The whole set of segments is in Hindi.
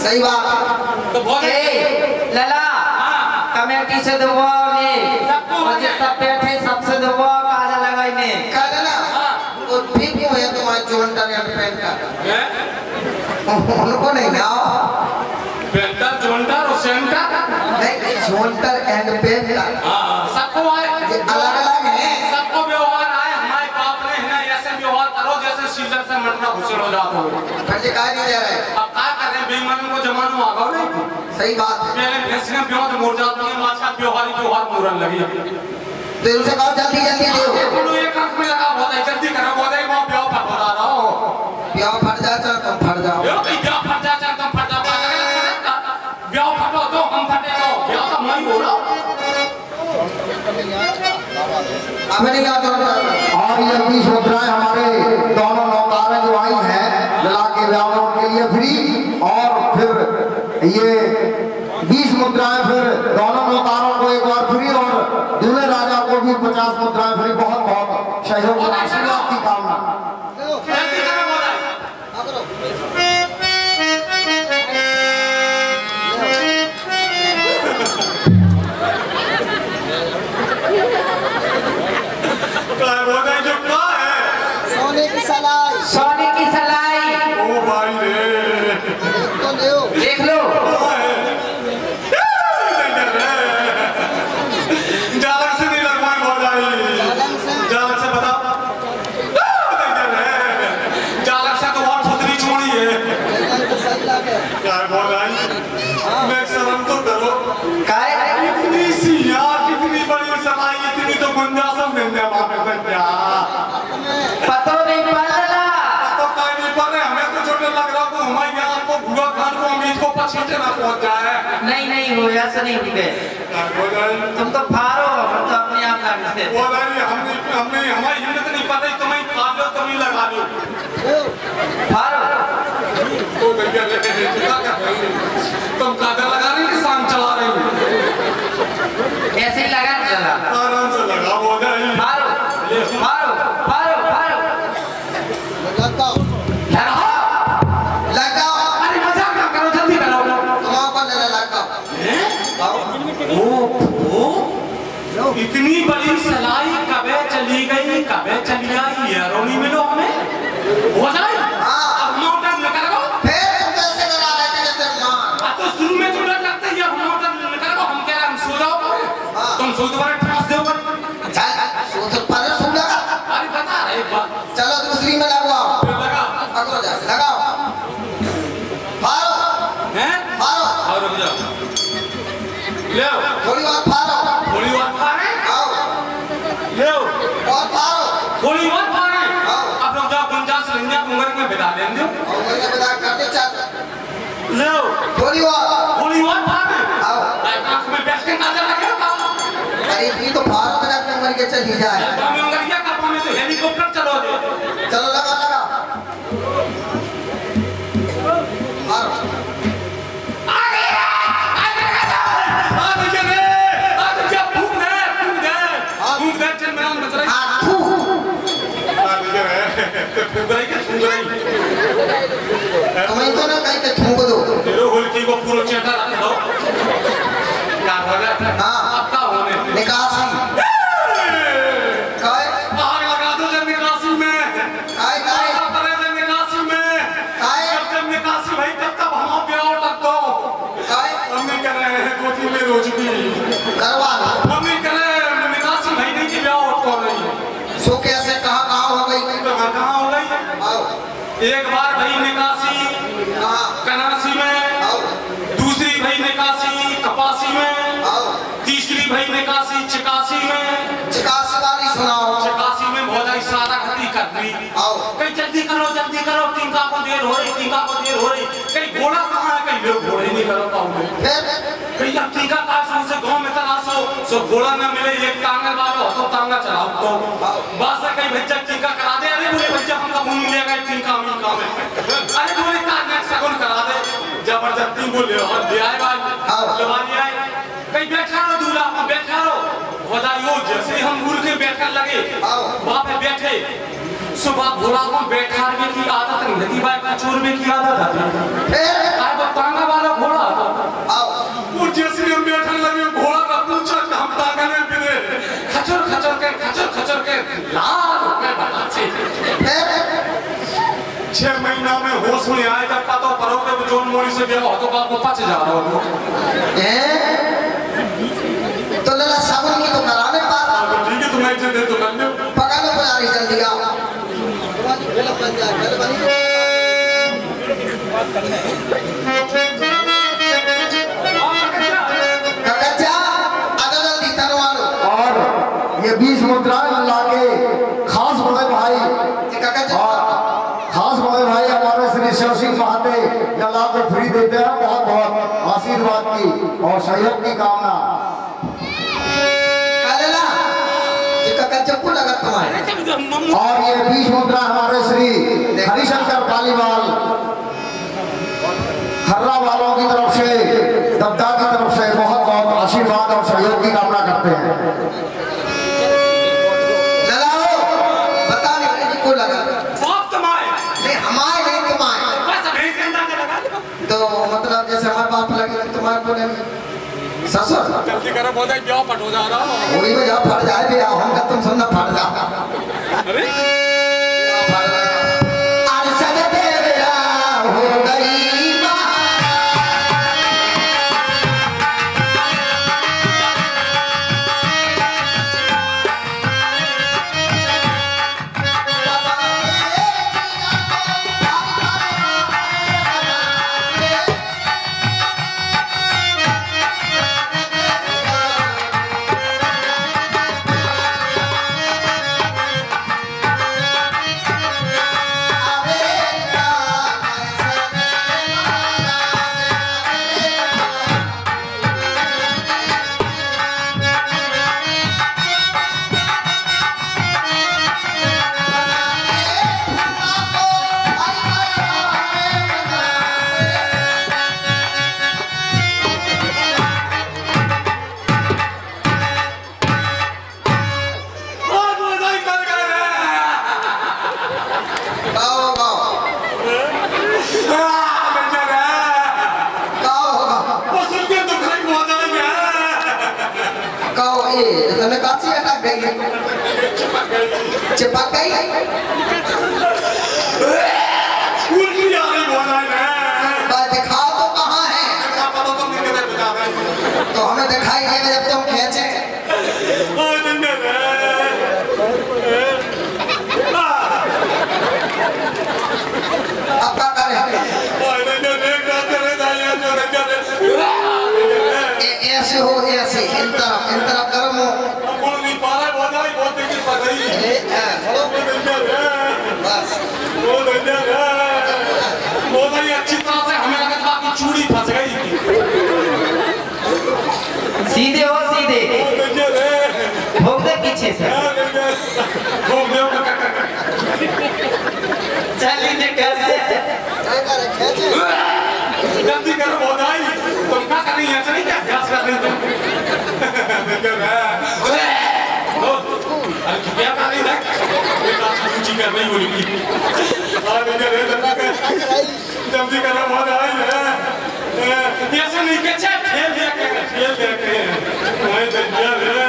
सही बात। तो बहुत लला कमेटी से दुआ ने मुझे सब बैठे सबसे दुआ काजा लगाई ने काजा ना वो ठीक क्यों है तुम्हारे जोंटर या पेंट का उनको नहीं ना पेंटर जोंटर और सेंटर नहीं जोंटर एंड पेंटर सबको आए अलग अलग है सबको व्यवहार आए हमारे बाप ने है ना ऐसे व्यवहार करो जैसे सीजर से मटका घुसे हो जाता हो पंजे कहा नहीं जा रहे अब क्या कर रहे हैं बेईमानी को जमाना आ गया नहीं सही बात है पहले भैंस ने ब्यों तो मोड़ जाती है माछ का व्यवहार मोरन लगी तो उनसे कहो जल्दी जल्दी दो तुम एक आंख में लगा बहुत है जल्दी करो बहुत है मैं ब्यों फट बता रहा हूं ब्यों फट जा चल तुम फट जाओ यो भाई ब्यों फट जा चल तुम फट जाओ ब्यों फटो तो हम फटे तो ब्यों तो मैं ही बोल रहा हूं हमें नहीं आता और ये 20 मुद्राएं हमारे दोनों नौकारें जो आई हैं लला के व्यापार के लिए फ्री और फिर ये 20 मुद्राएं फिर दोनों नौकारों को एक बार फ्री और दूल्हे राजा को भी 50 मुद्राएं फ्री। बहुत बहुत सहयोग और आशीर्वाद की कामना। सोने की सलाई सोने की सलाई ओ भाई रे तो लो देख लो जालक से नहीं लगवाए जालक से बता जालक से तो बहुत फतरी छोड़ी है क्या बोल रहा है मैं शर्म तो करो इतनी सी यार कितनी बड़ी सलाई इतनी तो गुंजाइश मिल जाए वहां पे क्या पतो नहीं पड़ला तो कोई नहीं पड़ रहे हमें तो जो लग रहा को हमारे यहाँ को भूरा खान को अमीर को पछीटे ना पहुंच जाए नहीं हो ऐसा नहीं हुए तुम तो फारो हम तो अपने आप लगते वो नहीं हमने हमारी हिम्मत नहीं पड़ रही तुम्हें खा लो तुम ही लगा लो फारो तो भैया तुम कादर लगा रही कि शाम चला रही ऐसे ही लगा चला आराम से लगा वो नहीं फारो फारो फारो फारो लगाओ लगाओ अरे मजाक ना करो जल्दी करो तुम्हारा पर लगाओ ओ इतनी बड़ी सलाई कबे चली गई कबे चली आई ये रोनी मिलो हमें हो जाए अब मोटर निकल गो फिर तुम कैसे करा रहे थे जैसे मां तो शुरू में तो डर लगता है ये मोटर निकल गो हम कह रहे हम सो जाओ तुम सो दोबारा ट्रांस दो चल सोच पर सुन लगा अरे बता रहे एक बात चलो दूसरी में लगाओ लगा अगलो जा लगाओ फारो हैं फारो और रुक जाओ ले थोड़ी और फारो थोड़ी बात खा रहे आओ ले और फारो थोड़ी बात खा रहे अब लोग जाओ गुंजाइश रंजा उंगर में बिता लेंगे और मैंने बता करते चल ले थोड़ी बात खा रहे आओ आंख में बैठ के काजल लगे अरे ये तो फारो में अपने मर के चली जाए में उंगलियां कापा में तो हेलीकॉप्टर चलो दे चलो लगा लगा फारो तुम्हें तो ना कहीं के थूक दो तेरे होलकी को पूरा चेटा रख दो क्या बोले हाँ आपका होने निकासी काय आग लगा दो जब निकासी में काय काय परे जब निकासी में काय जब निकासी भाई तब हम ब्याह तक दो काय हम नहीं कर रहे हैं कोठी में रोज भी करवा लो हम नहीं कर रहे हैं निकासी भाई नहीं की ब्याह हो रही सो कैसे कहाँ हो गई कहाँ हो गई आओ एक बार भाई निकासी कहाँ कनासी में आओ दूसरी भाई निकासी कपासी में आओ तीसरी भाई निकासी चिकासी में चिकासी वाली सुनाओ चिकासी में बहुत ही सारा खती कर दी आओ कहीं जल्दी करो टीका को देर हो रही कहीं घोड़ा कहाँ है कहीं लोग घोड़े नहीं करो पाओगे फिर कहीं अब टीका का से गांव में तलाशो सो घोड़ा न मिले एक टांगे वालो तो टांगा चलाओ तो बस कहीं भैया टीका करा दे अरे बोले भैया हमका मुंह मिलेगा टीका में अरे बोले का सगुन करा दे जबरदस्ती बोले और ले आए भाई लगा दिया कहीं बैठा रहो दूल्हा बैठा रहो बधाइयो जैसे हम मुड़ के बैठकर लगे वहां पे बैठे सुबह घोड़ा को बैठा की आदत नहीं रहती भाई, कचोर में की आदत आती है। तांगा वाला घोड़ा वो जैसे हम बैठने लगे घोड़ा का पूछा हम तांगा में बिने खचर खचर के लाल हो गए बतासे। 6 महीना में होश में आए जब पता पड़ो के जोन मोड़ी से गया हो तो बाप को पच जा रहा हो तो लला साबुन की तो कराने पाता। ठीक है तुम्हें इज्जत दे तो कर लो, पका लो पुजारी जल्दी आओ। और ये 20 मुद्राएं लाके खास बड़े भाई और खास बड़े भाई हमारे श्री शिव सिंह महाते लला को फ्री देते हैं। बहुत बहुत आशीर्वाद की और सहयोग की कामना। और ये 20 मुद्रा हमारे श्री हरिशंकर पालीवाल हर्रा वालों की तरफ से, दबदा की तरफ से बहुत बहुत आशीर्वाद और सहयोग की कामना करते हैं। बता नहीं को लगा कमाए नहीं हमारे नहीं कमाए तो मतलब जैसे हमारे बाप लगे तुम्हारे को नहीं ससुर जल्दी करो बहुत ब्याह पट हो जा रहा वही में जा फट जाए भी हम का तुम सुनना फट जा। अरे अरसद तेरा हो गई चिपक गई उल्टी आ रही बोला है दिखाओ तो कहाँ है तो हमें दिखाई देगा जब तुम खींचे अब क्या करें ऐसे हो ऐसे इन तरफ गर्म हो बस अच्छी तरह से हमें लगा कि चूड़ी फंस गई। सीधे हो सीधे भोग दे पीछे से चल इन्हें कैसे जल्दी करो बहुत आई तुम क्या कर रही है चली क्या अभ्यास कर रही तुम अरे क्या कर रही है ऊंची कर नहीं बोली जल्दी करो बहुत आई है ऐसे नहीं के खेल देखे मैं देखिए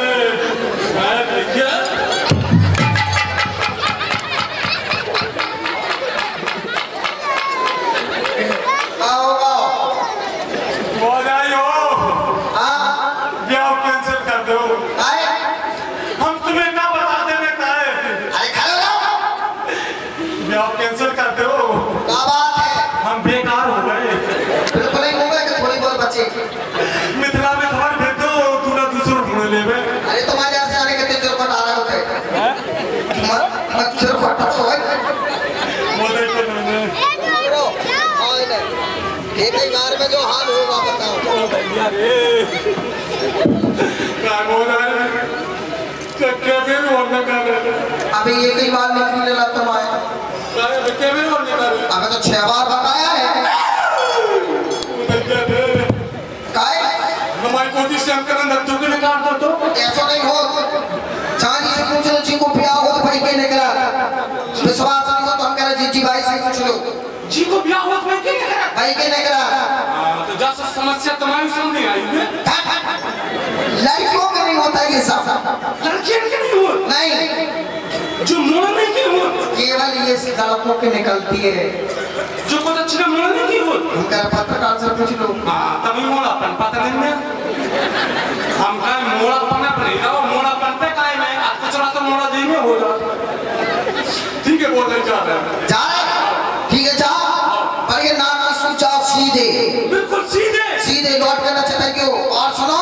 कैंसिल करते हो क्या बात है हम बेकार हो गए बिल्कुल नहीं हो गए कि थोड़ी बहुत बचे मिथिला में खबर भेज दो तूने दूसरों ढूंढ ले बे अरे तुम्हारे यहाँ से आने के तेरे को आ रहे होते मत तेरे को तो है वो देखो मैंने एक ही बार में जो हाल होगा बताओ क्या बोल रहा है क्या फिर होने का अभी एक ही बार निकलने लगा तुम आए अबे तो 6 बार बताया है काय हमारी कोशिश से हम करन धत्तों के निकाल दो तो ऐसा नहीं हो चांदी से पूछ लो जी को पिया हो तो भाई के निकला विश्वास नहीं हो तो हम कह रहे जी भाई से पूछ लो। जी को ब्याह हुआ तो मैं क्या करा? भाई के नहीं करा। तो जैसा समस्या तुम्हारी सामने आई है। लड़कियों के नहीं होता ये सब। लड़कियों के नहीं हो? नहीं। जो मोड़ने की हो? केवल ये लड़कों के निकलती है। जो कुछ अच्छी मोड़ने की हो? हम कह रहे पत्रकार से पूछ लो। हाँ तभी मोड़ापन पता नहीं है। हम कहें मोड़ापन पर नहीं रहो, मोड़ापन पे काहे में आज कुछ रात मोड़ा देंगे हो जाए। ठीक है बोल जा रहे हैं। जा रहे? ठीक है जाओ। पर ये नाम की सोचा सीधे। बिल्कुल सीधे। सीधे लौट के न चले क्यों? और सुनो।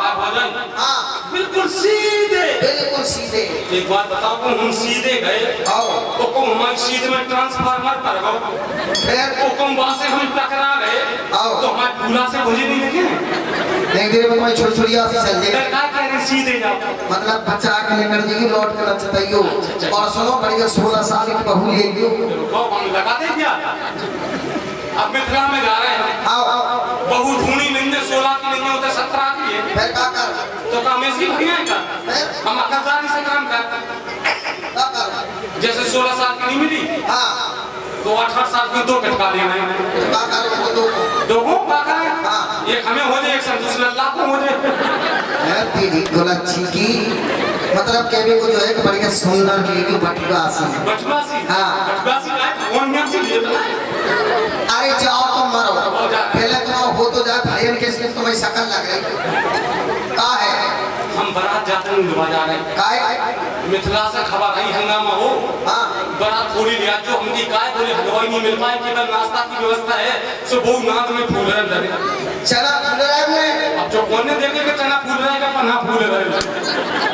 हाँ बिल्कुल सीधे। बिल्कुल सीधे। एक बात बताओ को हम सीधे गए तो को हमारे सीधे में ट्रांसफार्मर पर गए फिर को वहां से हम टकरा गए तो हमारे पूरा से भुजी नहीं देखे नहीं देर में तुम्हारी छोटी छोटी आसी चल जाए क्या कह रहे सीधे जाओ मतलब बच्चा के लेकर जाएगी लौट कर चताइयो और सुनो बढ़िया 16 साल की बहू ले लियो कौन लगा दे क्या अब मिथिला में जा रहे हैं आओ बहू ढूंढी नहीं 16 की नहीं होते 17 की है फिर क्या कर तो काम ऐसी बढ़िया है का हम अकलदारी से काम करते जैसे 16 साल की नहीं मिली हाँ तो 18 साल की 2 कटका लेना है दो को पाकर एक हमें हो जाए एक संतोष लल्ला को हो जाए तेरी गुलच्छी की मतलब केबी को जो है कि बढ़िया सुंदर की बटवासी हाँ बटवासी का कौन में से लेता अरे जाओ तुम मरो पहले तुम हो तो जाए भाईन के इसमें तुम्हें शकल लग रही का है हम बारात जाते हैं बाजार है काय मिथिला से खबर आई हंगामा हो हाँ बारात थोड़ी लिया जो हमकी काय बोले हलवाई नहीं मिल पाए केवल नाश्ता की व्यवस्था है सो बहुत नाद में फूल रहे लगे चना फूल रहे में अब जो कोने देखे के चना फूल रहे का पन्ना फूल रहे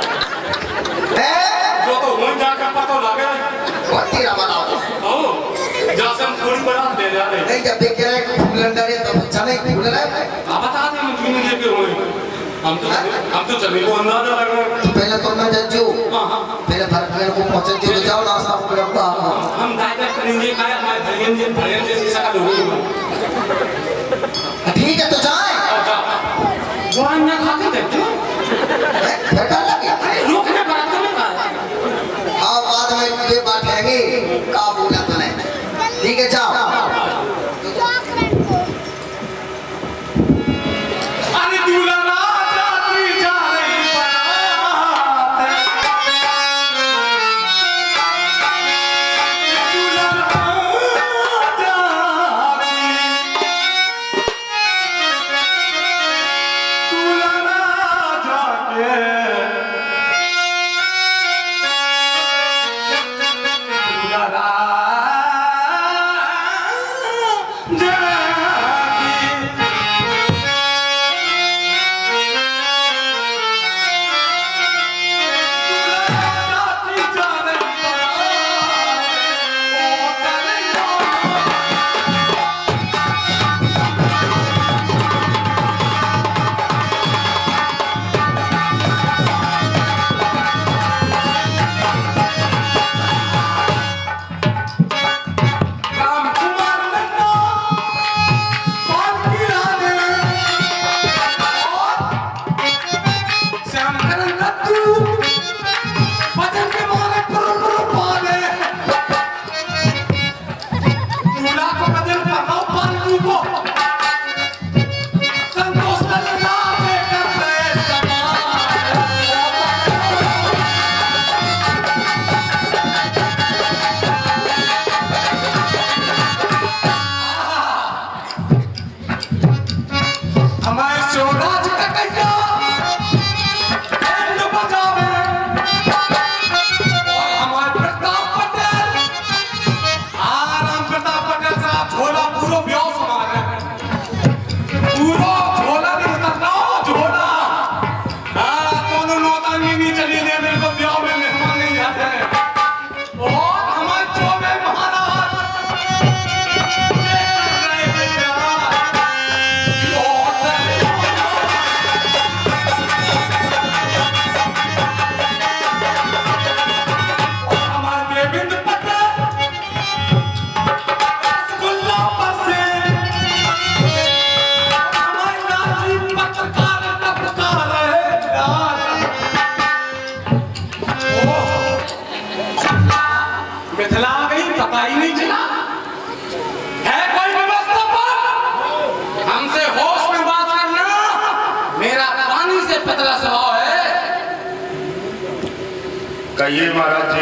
जो तो हो जाकर पता लगे बहुत ही रमाओ ओ जैसे हम थोड़ी बारात ले जा रहे नहीं जब देख रहे फूल अंदर है तो चने फूल रहे आप बता दे मुझे नहीं लेके होए हम तो चलने को अंदाजा लग रहा है तो पहले तो मैं जज्जू पहले भरत को पहुंचे जो जाओ नाश्ता करके हम दायरा करेंगे काय हमारे भरियन जैसी शकल होगी ठीक है तो जाए बुआन ना खाते देखते बेटा लगे अरे रोकने बात में का आओ बाद में ये बात हैगी का बोला तने ठीक है जाओ अरे दूल्हा पिथला गई, पता ही नहीं चला। है कोई व्यवस्था पर? हमसे होश में बात करना। मेरा पानी से पतला स्वभाव है। कहिए महाराज जी,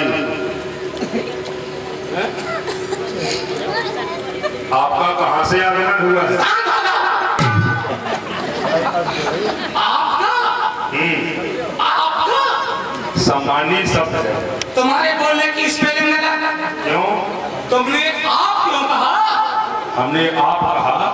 आपका कहां से आगमन हुआ है? आपका सम्मानित शब्द है। तुम्हारे बोलने की स्पेलिंग लगा। क्यों? तुमने आप क्यों कहा? हमने आप कहा।